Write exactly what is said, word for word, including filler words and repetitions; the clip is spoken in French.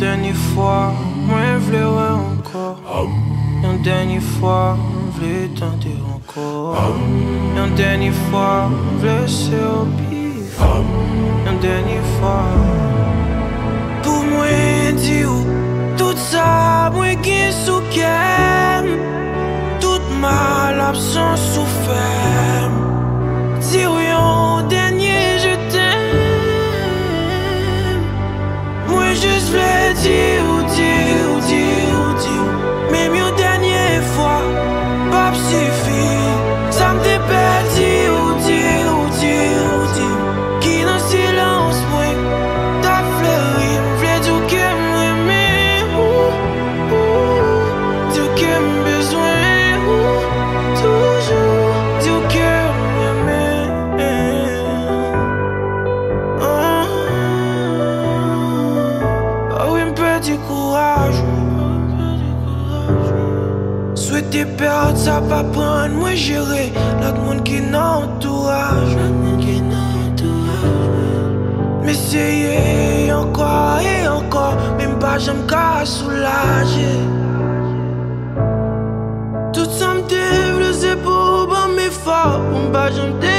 dernière fois, moi je voulais ouais encore. Une dernière fois, je voulais tenter encore. Une dernière fois, je voulais laisser au pif. Une dernière fois. Pour moi, dire tout ça, moi qui sous qu'aime. Toute ma l'absence souffert. Dire un dernier je t'aime. Moi juste voulais dire, dire, dire, dire. Même une dernière fois, pas suffit. Ça me dépêche, dire, dire, dire, dire. Qui dans le silence, moi, t'as fleuri. M'v'lait dire que m'aimer, dire que m'besoin, toujours, dire que m'aimer. Ah oui, m'peut courage. Souhaiter perdre, ça va prendre, moi gérer l'autre monde qui n'entourage. Mais essayer encore et encore, même pas j'aime qu'à soulager. Tout ça me développe, c'est pour bon mes forts, même pas j'aime